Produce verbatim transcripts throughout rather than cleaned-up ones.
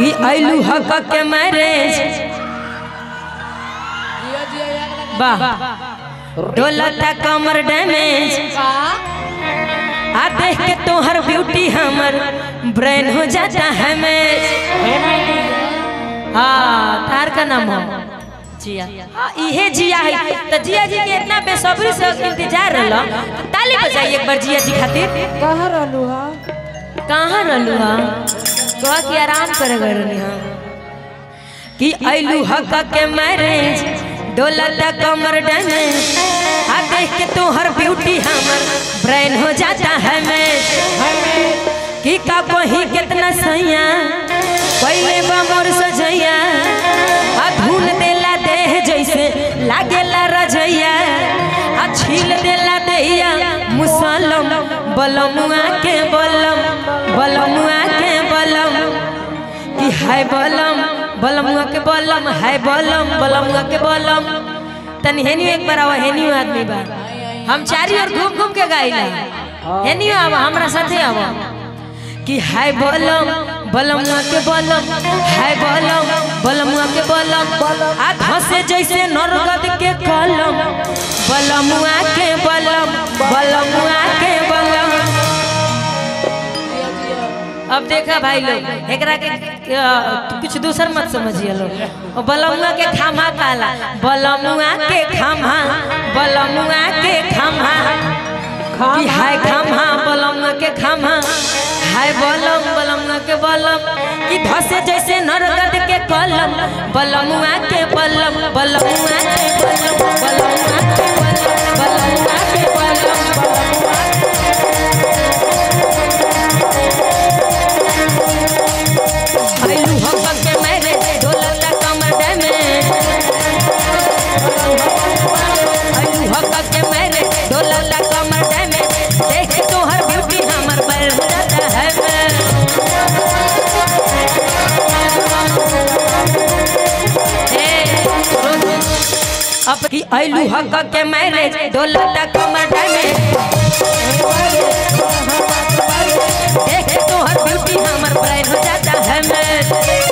कि आइलू हक के मैरिज वाह डोलता कमर डैमेज आ देख के तोहर ब्यूटी हमर ब्रेन हो जाता है मैच। हाँ तार का नाम हो जिया। इहे जिया है तो जिया जी के इतना बेसब्री से इंतजार रहला तो ताली बजाइए एक बार जिया जी खातिर। कहाँ रहलू हा कहाँ रहलू हा कह के आराम करे गए रहनी हा कि आइलू हक के मैरिज डोलता कमर डैमेज आ देख के तोहर ब्यूटी हमर ब्रेन हो जाता है मैच। कि का कहीं कितना सैया पहले बमोर सजैया आ धुन देला देह जैसे लागेला रजैया आ छील देला देहिया मुसलम बलमुआ के बलम बलमुआ के बलम कि हाय बलम बलमुआ के बलम हाय बलम बलमुआ के बलम। तनी हेनियो एक बार आवा हेनियो आदमी बा हम चारी और घूम घूम के गाइला हेनियो आवा हमरा साथे आवा कि हाय बलम बलमुआ के बलम हाय बलम बलमुआ के बलम आ घसे जैसे नरगद के कलम बलमुआ के बलम बलमुआ के बलम। अब देखा भाई लोग एकरा के कुछ दूसर मत समझिए लोग। बलमुआ के खामा काला बलमुआ के खामा बलमुआ के खामा कि हाय खामा बलमुआ के खामा हाय बलम बलमुआ के बलम कि धसे जैसे नरगद के कलम बलमुआ के बलम बलमुआ के बलम बलमुआ के बलम बलमुआ के बलम। आइलू हक के मैरिज डोलता कमर डैमेज आइलू हक के मैरिज डोलता कमर डैमेज देख तोहर ब्यूटी हमर बैर हो जाता है। अब की आइलू हक के मैरिज डोलता कमर डैमेज देख तोहर ब्यूटी हमर बैर हो जाता है मैं।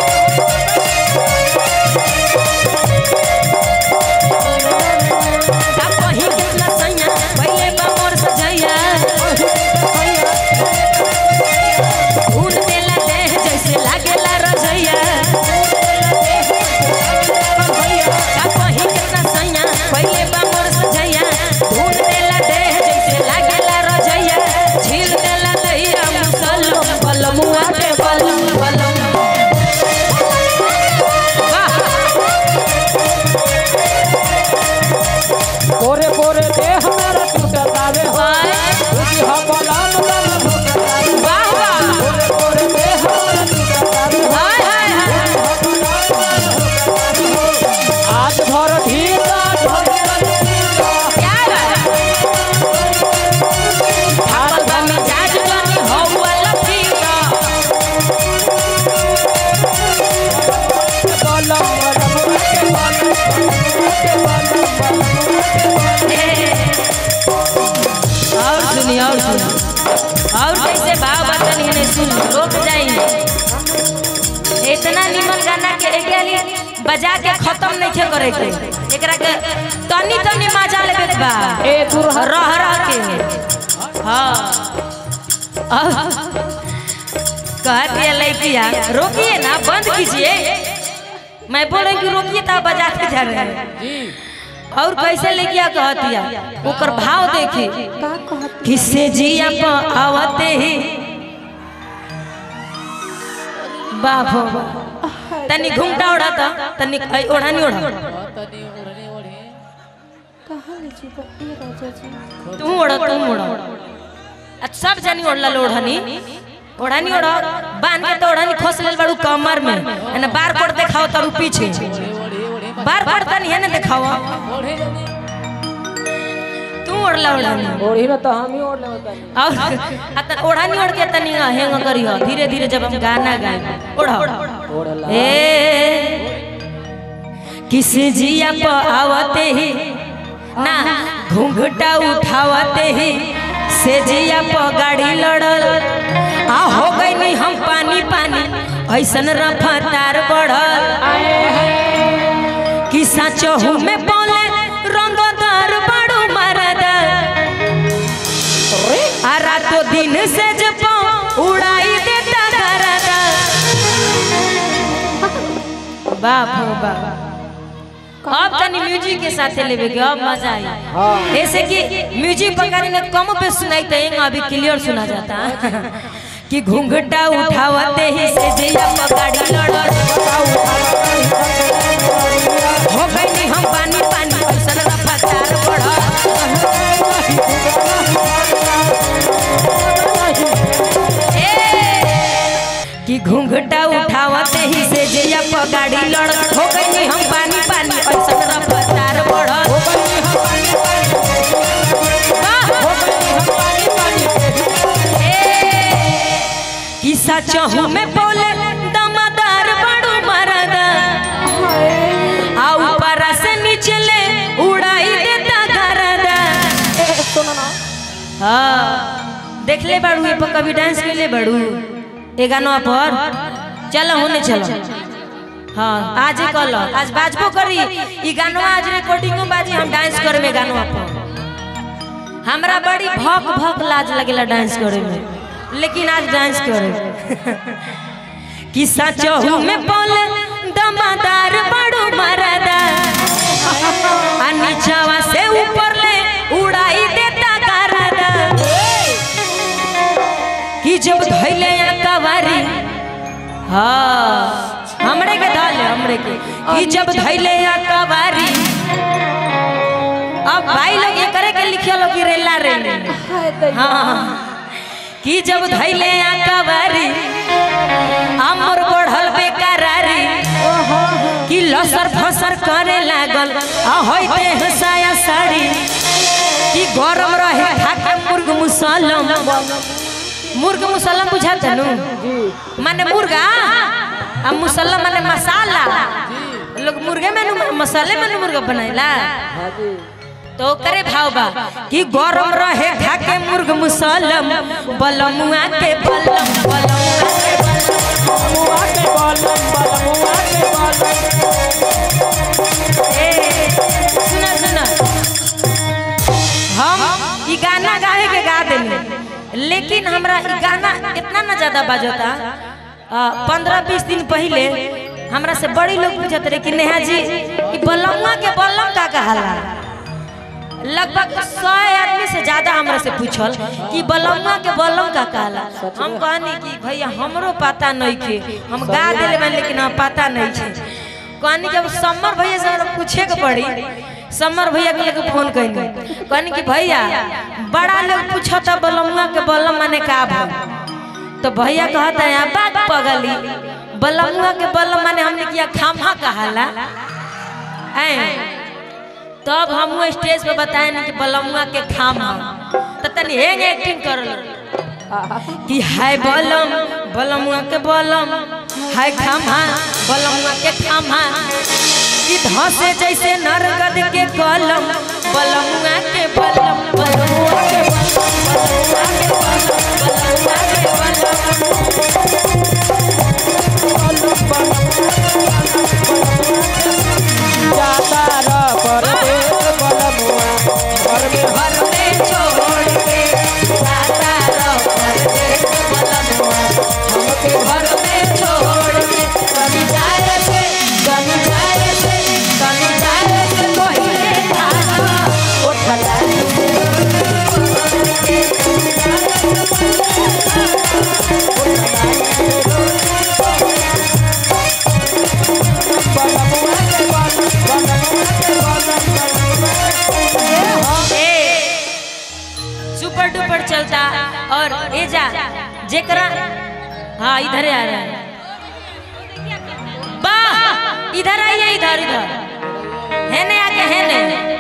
और सुन और कैसे भाव बचन है सुन रोक जाइए इतना निमन गाना के एकली बजा के खत्म नहीं करे के एकरा के तनी तनी मजा लेबे बा ए दूर रह रह के हां कह दिया लइकिया रोकिए ना बंद कीजिए मैं बोल रही कि रोकिए ता बजा के जा रहे हैं जी। और कैसे लेकिया कहतिया ओकर भाव देखी किससे जिया पर आवते ही बाबो तनी घूमटा उड़ाता तनी ओढ़ानी ओढ़ा तू ओढ़ तू ओढ़ सब जानी ओढ़ला ओढ़ानी ओढ़ानी ओढ़ बांध के तो ओढ़ानी खोस लेल बाड़ू कमर में एने बार कोड देखाओ तारू पीछे बार बार तनी है ना दिखाओ तू ओढ़ला ओढ़ानी ओढ़ी ना तो हम ही ओढ़ लेवतानी और अत ओढ़ानी ओढ़ के तनी हेंग करियो धीरे धीरे जब हम गाना गाए ओढ़ा ओढ़ला ए किस जिया पर आवते ही ना घूंघटा उठावते ही से जिया पर गाड़ी लड़ल आ हो गई नहीं हम पानी पानी ऐसन रफ्तार बढ़ल कि सचहू में बोले रंगदार बड़ू मरदा आ रातों दिन से जब उड़ाई देता गरदा। बाप हो बाप। अब तनी म्यूजिक के साथ लेवे के अब मजा आई। हाँ। जैसे कि म्यूजिक पकड़ी ने कम पे सुनाई तो एक अभी क्लियर सुना जाता कि घूंघटा उठावते ही से जिया पकड़ी लड़ल हो गई हम पानी पानी ऐसन रफ्तार बढ़ल कि घूंघटा उठावते ही से जिया पकड़ी लड़ल हो गई हम पानी पानी ऐसन रफ्तार बढ़ल कि सचहू में बोले दमदार बड़ू मरदा आ ऊपर से नीचे ले उड़ाई देता गरदा। हाँ देख ले बड़ू ये पर कभी डांस के ले बड़ू ये गाना पर चलो होने चलो। हाँ आज ही कल आज बाजबो करी ई गाना आज रिकॉर्डिंगो बाजी हम डांस करे में गाना पर हमरा बड़ी भक भक लाज लगेला डांस करे में लेकिन आज डांस करे कि सचहू में बोले दमदार बड़ू मरदा आ नीचवा से ऊपर ले उड़ाई देता गरदा कि जब धइले या कवारी। हाँ हमरे के धाले हमरे के कि जब धइले या कवारी। अब भाई लोग ये करे के लिखियो कि रेला रेले। हाँ कि जब धइले या कवारी हमर बढ़ल बेकरारी कि लसर फसर करे लागल आ होइते हसाया साड़ी कि गरम रहे खाके मुर्ग मुसलम। मुर्ग मुसलम बुझाते नु माने मुर्गा आ मुसलम माने मसाला लोग मुर्गे में मसाले में मुर्गा बनाइला तो करे भाव बा कि गरम रहे खाके मुर्ग मुसलम बलमुआ के बलम बलमुआ के बलम बलमुआ के बलम। ए सुना सुना हम ई गाना गाए के गा देनी लेकिन हमरा ई गाना इतना ना ज्यादा बाजता। पंद्रह बीस दिन पहले हमरा से बड़ी लोग पूछत रहे कि नेहा जी ई बलमुआ के बलम का कहाला। लगभग सौ आदमी से ज्यादा हमरा से पूछल कि बलम्मा के बलम का कहला। हम कहनी कि भैया हमरो पता नहीं के हम गा दिले बन लेकिन हम पता नहीं छे। कहनी जब समर भैया से पूछे के पड़ी समर भैया के लेके फोन कइनी कहनी कि भैया बड़ा लोग पूछता बलम्मा के बलम माने का भल तो भैया कहता है बात पगली बलम्मा के बलम माने हमने किया खामा कहला। तब हम स्टेज पे बताए कि बलमुआ के खामा तो तनी हेंग एक्टिंग कर कि हाय बलम बलमुआ के बलम हाय खामा बलमुआ के खामा कि धसे जैसे नरगद के कलम बलमुआ के बलम बलमुआ के सुपर डुपर चलता और ए जा जेकरा हाँ इधर आ रहा है वाह इधर आइए इधर इधर है ने आके है ने